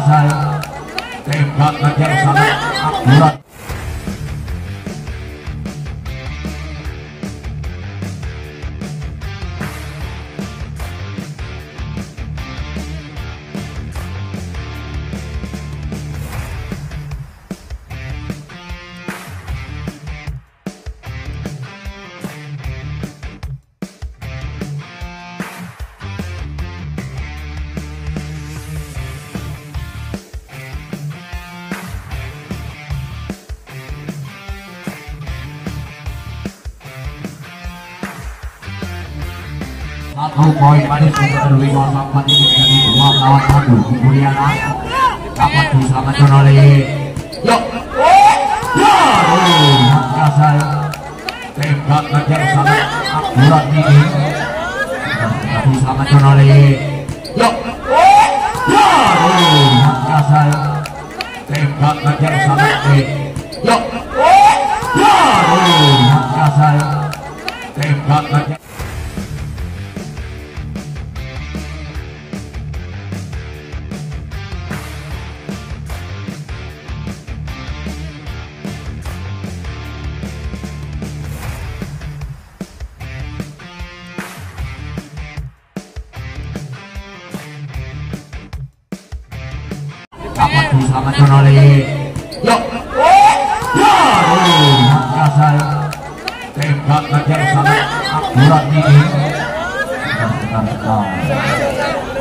saya tembakannya sangat akurat. Satu poin manis untuk Erwin Osman ini dari dua lawan satu. Kemudian dapat diselamatkan oleh yuk saya tembakannya sangat akurat ini diselamatkan oleh yuk saya tembakannya sangat yuk saya tembakannya. Dapat diselamatkan oleh yuk saya tembakannya sangat akurat ini.